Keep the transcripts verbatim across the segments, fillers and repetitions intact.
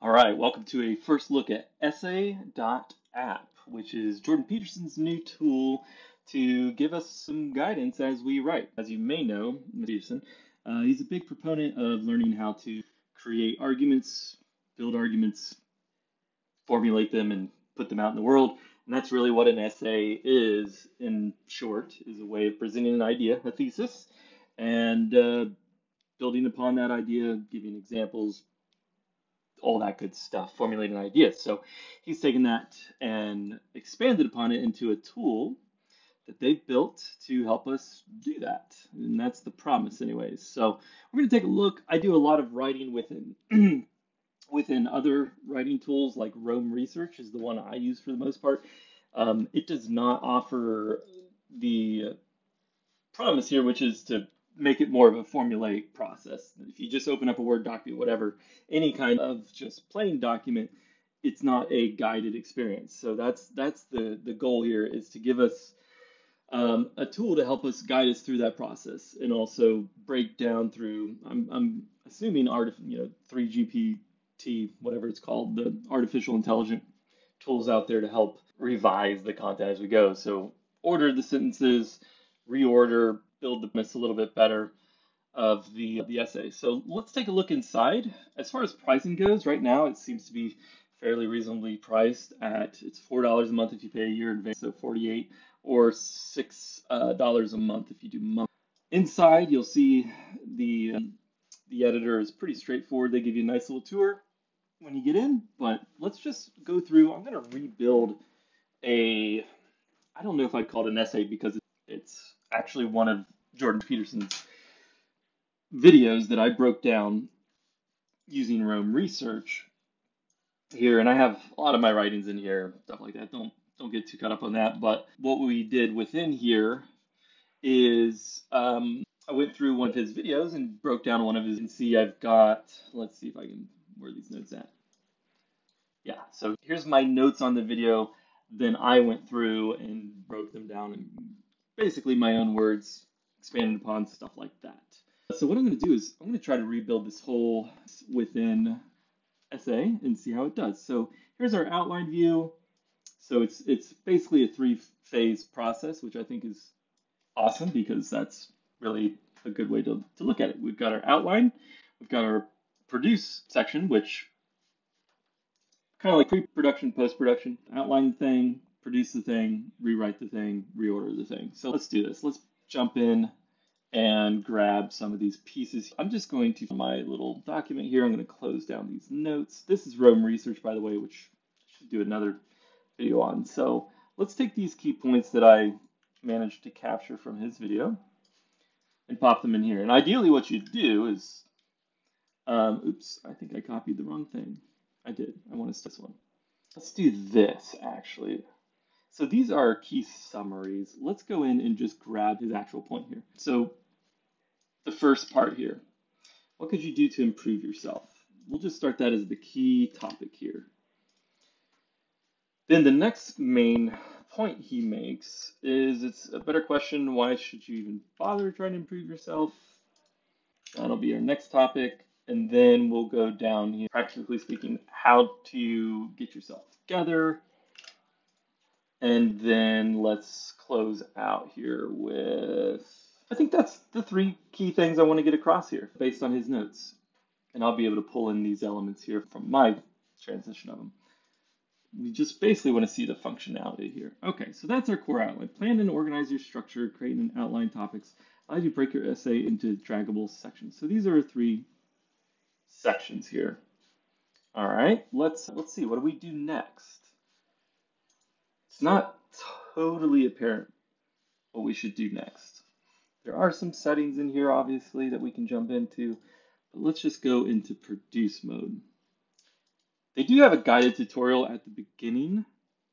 All right, welcome to a first look at Essay dot app, which is Jordan Peterson's new tool to give us some guidance as we write. As you may know, Mister Peterson, uh, he's a big proponent of learning how to create arguments, build arguments, formulate them, and put them out in the world. And that's really what an essay is, in short, is a way of presenting an idea, a thesis, and uh, building upon that idea, giving examples, all that good stuff, formulating ideas. So he's taken that and expanded upon it into a tool that they've built to help us do that. And that's the promise anyways. So we're going to take a look. I do a lot of writing within within other writing tools, like Rome Research is the one I use for the most part. Um, it does not offer the promise here, which is to make it more of a formulaic process. If you just open up a Word document, whatever, any kind of just plain document, it's not a guided experience. So that's that's the the goal here, is to give us um, a tool to help us guide us through that process, and also break down through. I'm I'm assuming art, you know, three G P T, whatever it's called, the artificial intelligent tools out there to help revise the content as we go. So order the sentences, reorder, build the premise a little bit better of the the essay. So let's take a look inside. As far as pricing goes, right now it seems to be fairly reasonably priced at, it's four dollars a month if you pay a year in advance, so forty-eight, or six dollars a month if you do month. Inside you'll see the um, the editor is pretty straightforward. They give you a nice little tour when you get in, but let's just go through. I'm going to rebuild a, I don't know if I'd call it an essay because it's actually one of Jordan Peterson's videos that I broke down using Rome Research here, and I have a lot of my writings in here, stuff like that. Don't don't get too caught up on that. But what we did within here is um, I went through one of his videos and broke down one of his. You can see I've got. Let's see if I can. Where are these notes at? Yeah. So here's my notes on the video. Then I went through and broke them down and basically my own words, expanded upon stuff like that. So what I'm going to do is I'm going to try to rebuild this whole within Essay and see how it does. So here's our outline view. So it's it's basically a three-phase process, which I think is awesome because that's really a good way to, to look at it. We've got our outline, we've got our produce section, which kind of like pre-production, post-production, outline the thing, produce the thing, rewrite the thing, reorder the thing. So let's do this. Let's jump in and grab some of these pieces. I'm just going to my little document here. I'm going to close down these notes. This is Rome Research, by the way, which I should do another video on. So let's take these key points that I managed to capture from his video and pop them in here. And ideally what you do is, um, oops, I think I copied the wrong thing. I did. I want to this one. Let's do this, actually. So these are key summaries. Let's go in and just grab his actual point here. So the first part here, what could you do to improve yourself? We'll just start that as the key topic here. Then the next main point he makes is, it's a better question, why should you even bother trying to improve yourself? That'll be our next topic. And then we'll go down here, practically speaking, how to get yourself together. And then let's close out here with, I think that's the three key things I want to get across here based on his notes. And I'll be able to pull in these elements here from my transition of them. We just basically want to see the functionality here. Okay, so that's our core outline. Plan and organize your structure, create and outline topics. Allow you to break your essay into draggable sections. So these are our three sections here. All right, let's let's see, what do we do next? It's not totally apparent what we should do next. There are some settings in here, obviously, that we can jump into, but let's just go into produce mode. They do have a guided tutorial at the beginning,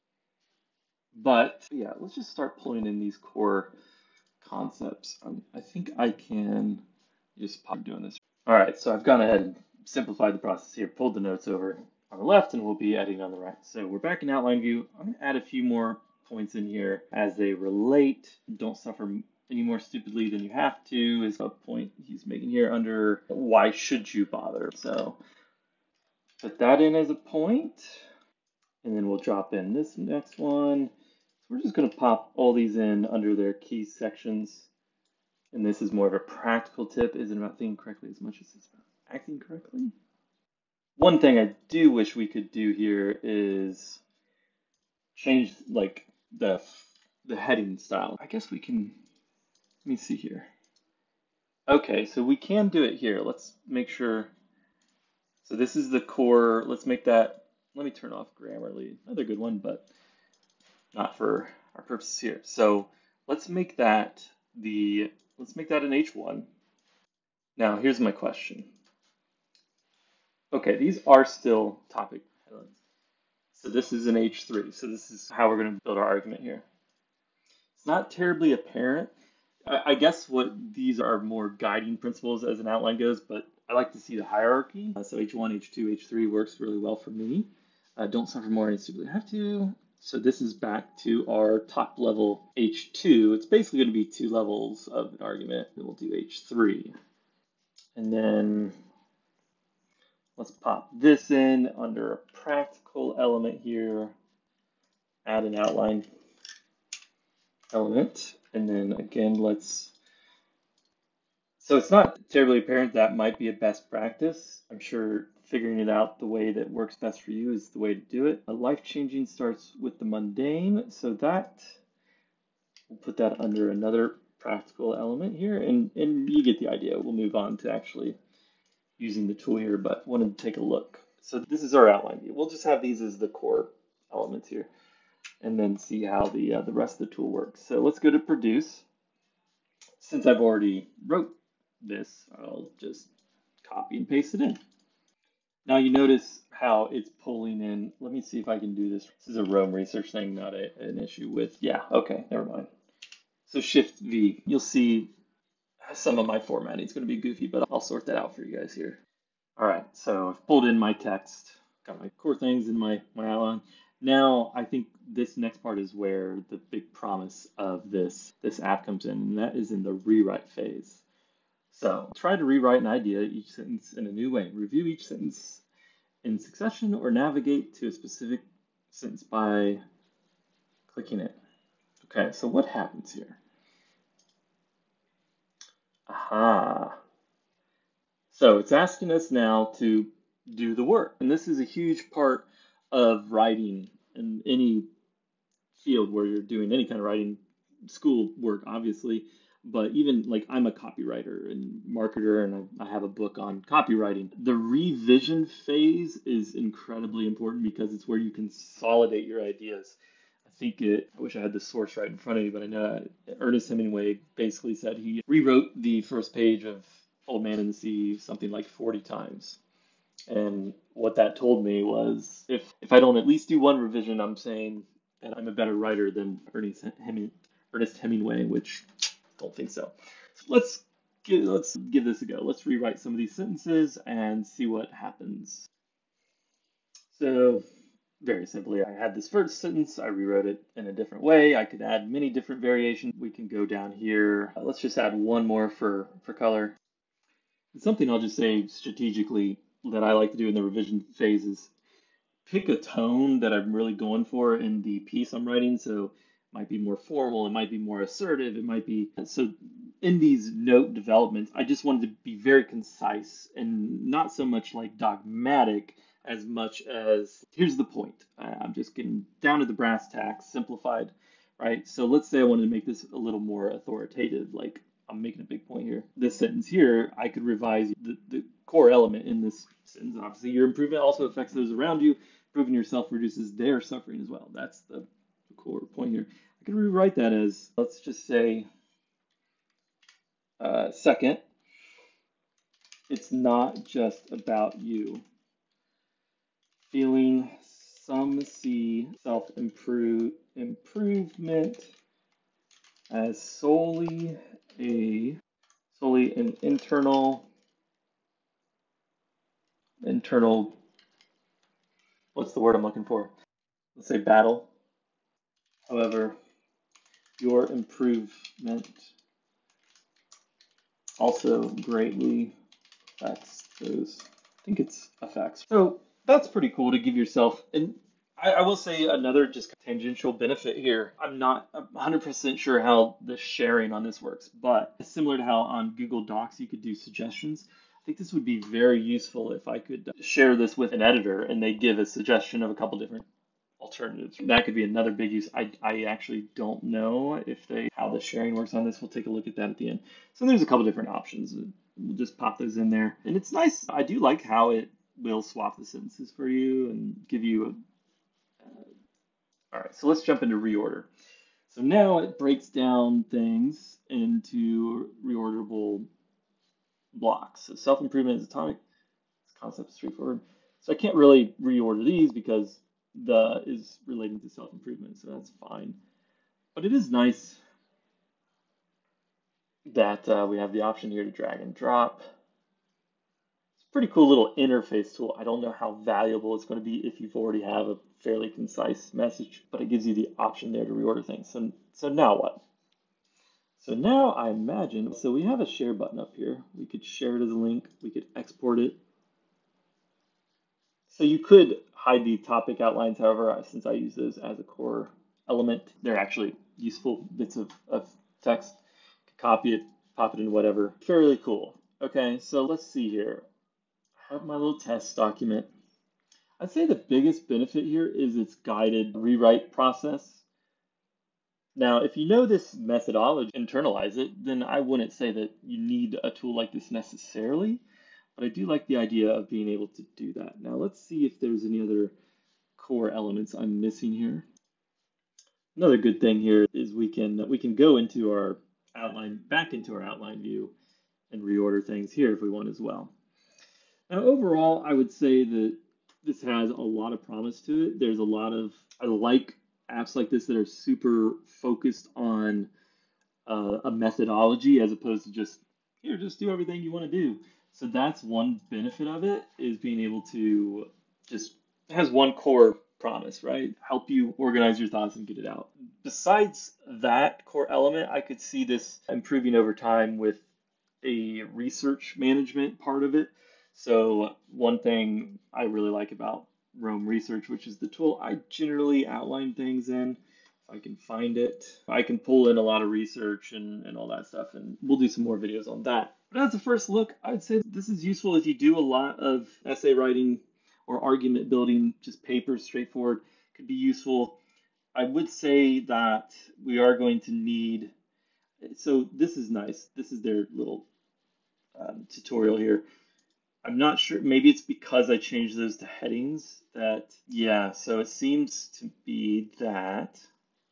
but yeah, let's just start pulling in these core concepts. Um, I think I can just pop doing this. All right, so I've gone ahead and simplified the process here, pulled the notes over on the left, and we'll be editing on the right. So we're back in outline view. I'm going to add a few more points in here as they relate. Don't suffer any more stupidly than you have to is a point he's making here under why should you bother. So Put that in as a point, and then we'll drop in this next one. So we're just going to pop all these in under their key sections. And this is more of a practical tip. Isn't about thinking correctly as much as it's about acting correctly. One thing I do wish we could do here is change like the the heading style. I guess we can, let me see here. Okay, so we can do it here. Let's make sure. So this is the core. Let's make that, let me turn off Grammarly. Another good one, but not for our purposes here. So let's make that the, let's make that an H one. Now here's my question. Okay, these are still topic headlines. So this is an H three. So this is how we're going to build our argument here. It's not terribly apparent. I, I guess what these are more guiding principles as an outline goes, but I like to see the hierarchy. Uh, so H one, H two, H three works really well for me. Uh, don't suffer more than you stupidly have to. So this is back to our top level H two. It's basically going to be two levels of an argument. Then we'll do H three. And then let's pop this in under a practical element here. Add an outline element. And then again, let's, so it's not terribly apparent. That might be a best practice. I'm sure figuring it out the way that works best for you is the way to do it. A life-changing starts with the mundane. So that, we'll put that under another practical element here. And, and you get the idea. We'll move on to actually using the tool here, but wanted to take a look. So this is our outline. We'll just have these as the core elements here, and then see how the uh, the rest of the tool works. So let's go to produce. Since I've already wrote this, I'll just copy and paste it in. Now you notice how it's pulling in. Let me see if I can do this. This is a Rome research thing, not a, an issue with, yeah, okay, never mind. So Shift V, you'll see some of my formatting is going to be goofy, but I'll sort that out for you guys here. All right, so I've pulled in my text, got my core things in my, my outline. Now I think this next part is where the big promise of this, this app comes in, and that is in the rewrite phase. So try to rewrite an idea, each sentence in a new way. Review each sentence in succession or navigate to a specific sentence by clicking it. Okay, so what happens here? Aha. So it's asking us now to do the work. And this is a huge part of writing in any field where you're doing any kind of writing, school work, obviously. But even like I'm a copywriter and marketer, and I, I have a book on copywriting. The revision phase is incredibly important because it's where you consolidate your ideas. I think it, I wish I had the source right in front of me, but I know Ernest Hemingway basically said he rewrote the first page of Old Man and the Sea something like forty times. And what that told me was if, if I don't at least do one revision, I'm saying that I'm a better writer than Ernest, Heming, Ernest Hemingway, which I don't think so. So let's give, let's give this a go. Let's rewrite some of these sentences and see what happens. So very simply, I had this first sentence, I rewrote it in a different way. I could add many different variations. We can go down here. Uh, let's just add one more for, for color. And something I'll just say strategically that I like to do in the revision phase is pick a tone that I'm really going for in the piece I'm writing. So it might be more formal, it might be more assertive, it might be, so in these note developments, I just wanted to be very concise and not so much like dogmatic as much as, here's the point. I'm just getting down to the brass tacks, simplified, right? So let's say I wanted to make this a little more authoritative, like I'm making a big point here. This sentence here, I could revise the, the core element in this sentence. Obviously, your improvement also affects those around you. Improving yourself reduces their suffering as well. That's the core point here. I could rewrite that as, let's just say, uh, second, it's not just about you. Feeling some see self-improve improvement as solely a solely an internal internal what's the word I'm looking for? Let's say battle. However, your improvement also greatly affects those. I think it's effects. So that's pretty cool to give yourself. And I, I will say another just tangential benefit here. I'm not one hundred percent sure how the sharing on this works, but similar to how on Google Docs you could do suggestions. I think this would be very useful if I could share this with an editor and they give a suggestion of a couple different alternatives. That could be another big use. I, I actually don't know if they how the sharing works on this. We'll take a look at that at the end. So there's a couple different options. We'll just pop those in there. And it's nice. I do like how it will swap the sentences for you and give you a... Uh, all right, so let's jump into reorder. So now it breaks down things into reorderable blocks. So self-improvement is atomic. This concept is straightforward. So I can't really reorder these because the is relating to self-improvement, so that's fine. But it is nice that uh, we have the option here to drag and drop. It's a pretty cool little interface tool. I don't know how valuable it's going to be if you've already have a fairly concise message, but it gives you the option there to reorder things. So, so now what? So now I imagine, so we have a share button up here. We could share it as a link. We could export it. So you could hide the topic outlines, however, since I use those as a core element, they're actually useful bits of, of text. Copy it, pop it in whatever. Fairly cool. Okay, so let's see here. I have my little test document. I'd say the biggest benefit here is its guided rewrite process. Now, if you know this methodology, internalize it, then I wouldn't say that you need a tool like this necessarily. But I do like the idea of being able to do that. Now let's see if there's any other core elements I'm missing here. Another good thing here is we can we can go into our outline, back into our outline view and reorder things here if we want as well. Now overall, I would say that this has a lot of promise to it. There's a lot of, I like apps like this that are super focused on uh, a methodology as opposed to just, here, just do everything you want to do. So that's one benefit of it, is being able to just, it has one core promise, right? Help you organize your thoughts and get it out. Besides that core element, I could see this improving over time with a research management part of it. So one thing I really like about Roam Research, which is the tool I generally outline things in, if I can find it, I can pull in a lot of research and, and all that stuff, and we'll do some more videos on that. But as a first look, I'd say this is useful if you do a lot of essay writing or argument building, just papers, straightforward, could be useful. I would say that we are going to need, so this is nice. This is their little um, tutorial here. I'm not sure, maybe it's because I changed those to headings that, yeah, so it seems to be that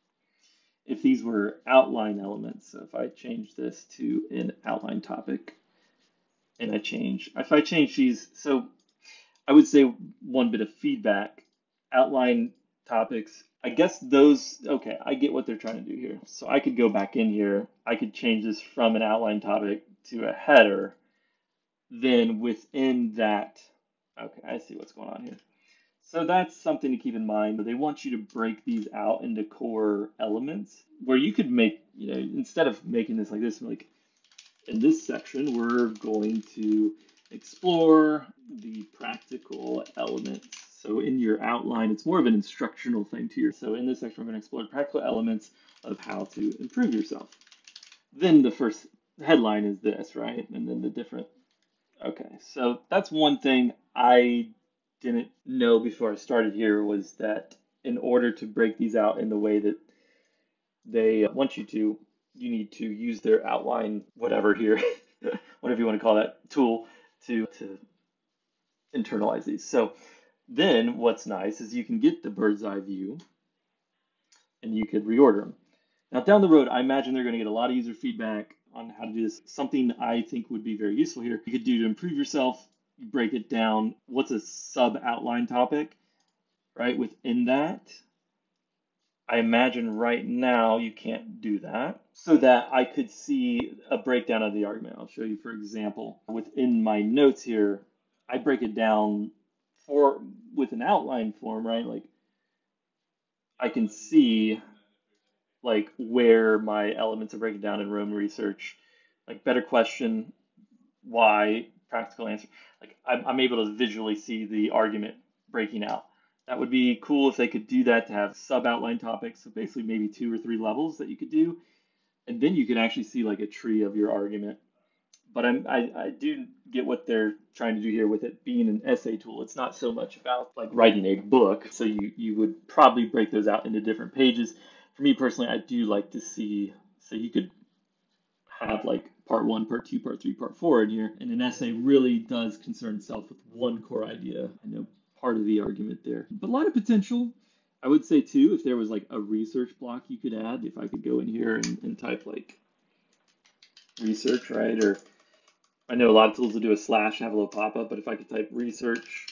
if these were outline elements, so if I change this to an outline topic and I change, if I change these, so I would say one bit of feedback, outline topics, I guess those, okay, I get what they're trying to do here. So I could go back in here, I could change this from an outline topic to a header. Then within that, okay, I see what's going on here. So that's something to keep in mind. They want you to break these out into core elements where you could make, you know, instead of making this like this, like in this section, we're going to explore the practical elements. So in your outline, it's more of an instructional thing to you. So in this section, we're going to explore the practical elements of how to improve yourself. Then the first headline is this, right? And then the different. Okay, so that's one thing I didn't know before I started here, was that in order to break these out in the way that they want you to, you need to use their outline, whatever here, whatever you want to call that tool, to, to internalize these. So then what's nice is you can get the bird's eye view and you could reorder them. Now down the road, I imagine they're going to get a lot of user feedback on how to do this. Something I think would be very useful here, you could do to improve yourself, you break it down. What's a sub outline topic, right? Within that, I imagine right now you can't do that, so that I could see a breakdown of the argument. I'll show you, for example, within my notes here, I break it down for with an outline form, right? Like I can see like where my elements are breaking down in Roam Research, like better question, why, practical answer. Like I'm, I'm able to visually see the argument breaking out. That would be cool if they could do that to have sub-outline topics, so basically maybe two or three levels that you could do, and then you can actually see like a tree of your argument. But I'm, I, I do get what they're trying to do here with it being an essay tool. It's not so much about like writing a book, so you, you would probably break those out into different pages. For me personally, I do like to see, so you could have like part one, part two, part three, part four in here, and an essay really does concern itself with one core idea. I know part of the argument there, but a lot of potential. I would say too, if there was like a research block you could add, if I could go in here and, and type like research, right? Or I know a lot of tools will do a slash and have a little pop-up, but if I could type research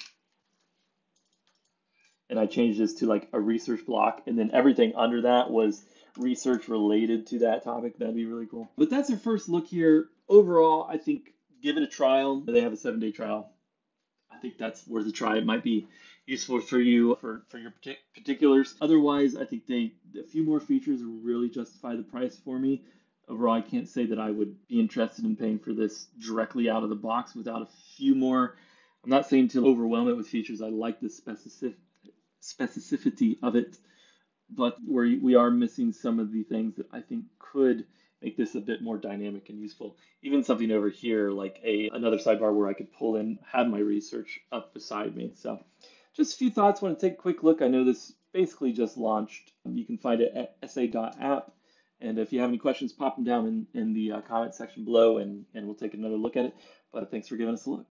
and I change this to like a research block, and then everything under that was research related to that topic, that'd be really cool. But that's our first look here. Overall, I think give it a trial. They have a seven day trial. I think that's worth a try. It might be useful for you for, for your particulars. Otherwise, I think they a few more features really justify the price for me. Overall, I can't say that I would be interested in paying for this directly out of the box without a few more. I'm not saying to overwhelm it with features. I like the specific specificity of it, but we we are missing some of the things that I think could make this a bit more dynamic and useful. Even something over here like a another sidebar where I could pull in, have my research up beside me. So just a few thoughts. Want to take a quick look. I know this basically just launched. You can find it at essay dot app. And if you have any questions, pop them down in, in the uh, comment section below, and, and we'll take another look at it. But thanks for giving us a look.